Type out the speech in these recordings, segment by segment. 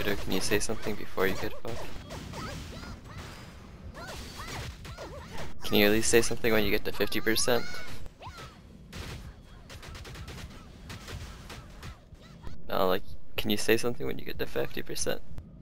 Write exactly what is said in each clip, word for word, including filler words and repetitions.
Judo, can you say something before you get fucked? Can you at least say something when you get to fifty percent? No, like, can you say something when you get to fifty percent?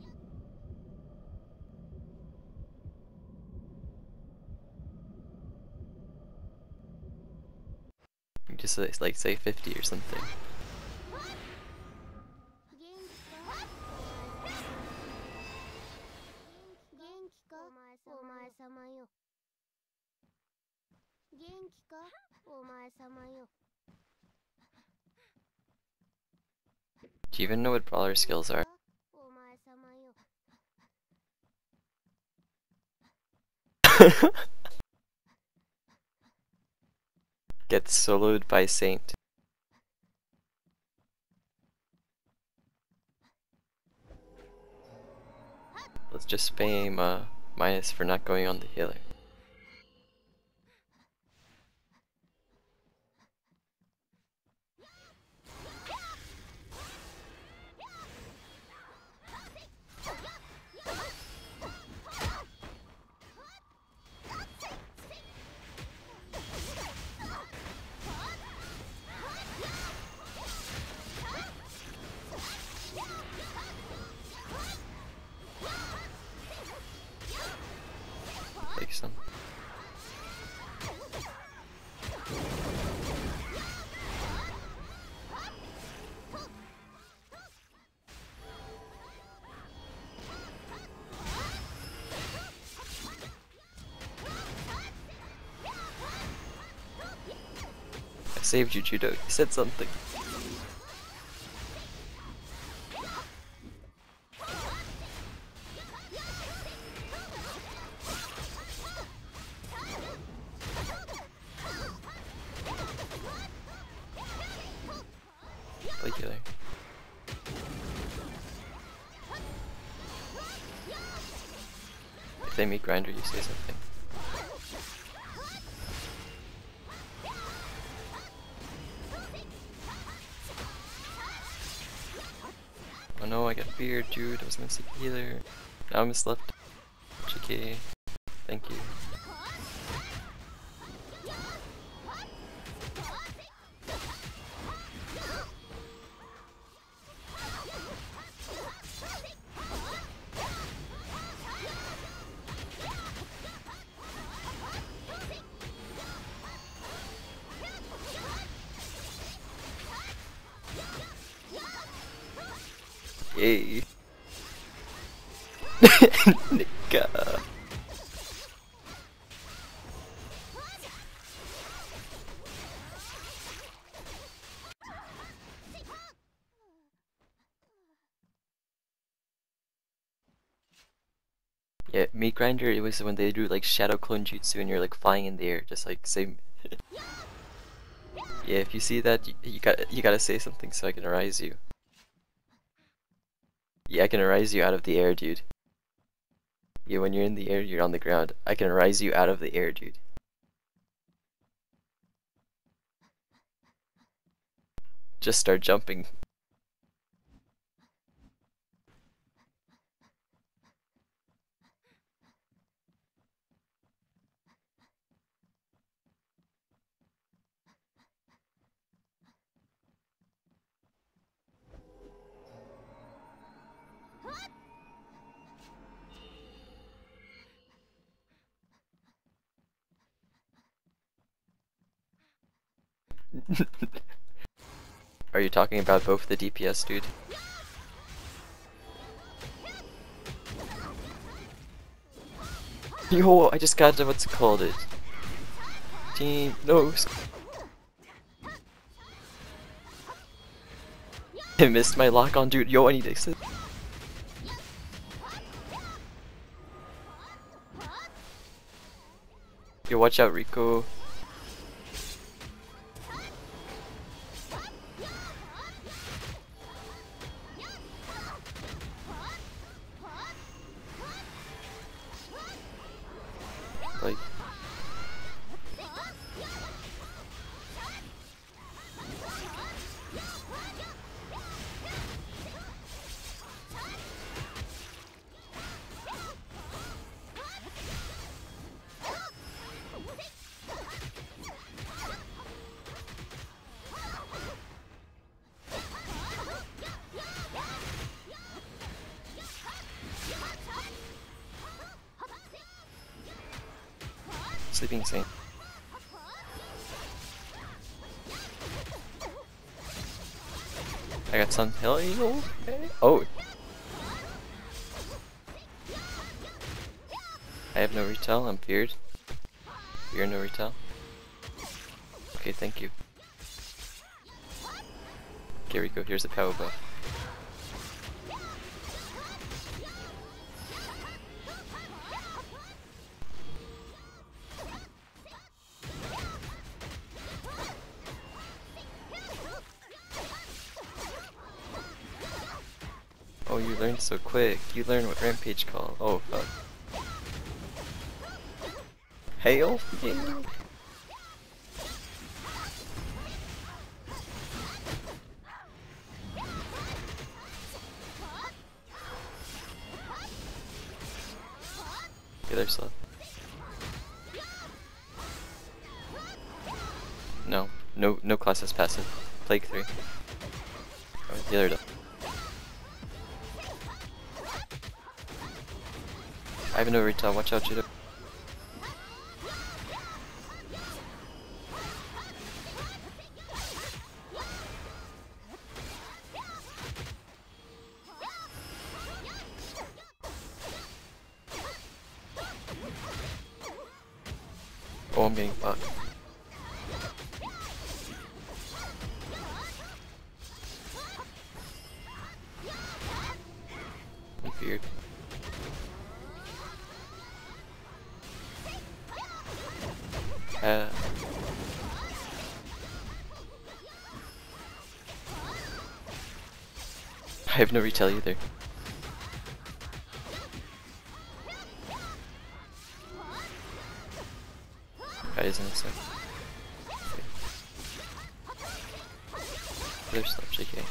You just like, like say fifty or something. Do you even know what brawler skills are? Get soloed by Saint. Let's just spam uh, minus for not going on the healer. Like some. I saved you, Judo. You said something. Like healer. If they meet Grinder, you say something. Oh no, I got feared, dude. I was gonna say healer. Now I'm slept. G K. Thank you. Yay. Nigga. Yeah, Meat Grinder, it was when they do like Shadow Clone Jutsu and you're like flying in the air, just like same. Yeah, if you see that, you, you got you gotta say something so I can arise you. Yeah, I can arise you out of the air, dude. Yeah, when you're in the air, you're on the ground. I can arise you out of the air, dude. Just start jumping. Are you talking about both the D P S, dude? Yo, I just got to what's it called it. Team no. I missed my lock on, dude. Yo, I need to exit. Yo, watch out, Rico. Like. Sleeping Saint. I got some Hell Eagle. Okay. Oh. I have no retail, I'm feared. Fear no retail. Okay, thank you. Okay, Rico, here's a power buff. Oh, you learned so quick. You learned what Rampage called. Oh, fuck. Hail? Yeah. Okay, they're slow. No, no, no class is passive. Plague three. Oh, the other. I have no retail. Watch out, Judo. Oh, I'm getting fucked. I'm feared. Uh, I have no retail either. Guys in a sec. Okay. They're slow, J K.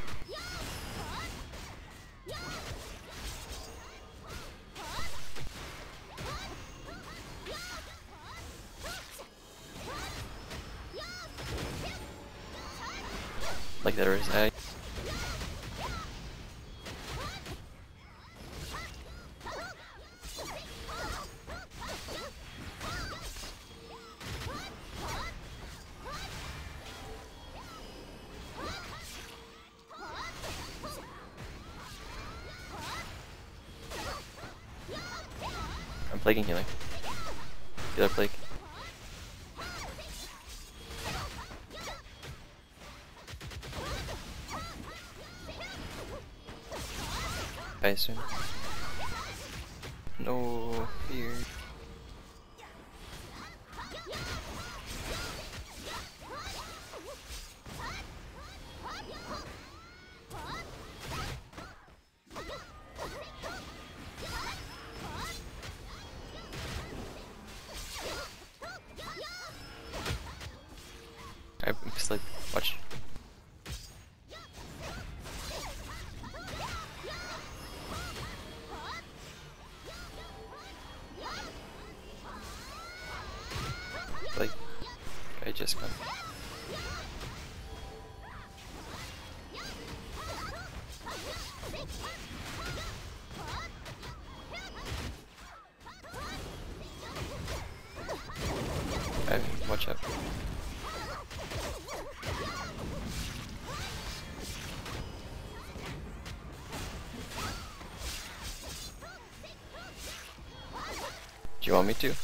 Like that is I. I'm plaguing healing. The other plague. I assume. No fear. I'm just like, watch. Like, I just got. I watch out. Do you want me to?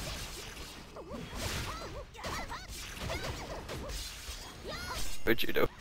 Oh, Judo.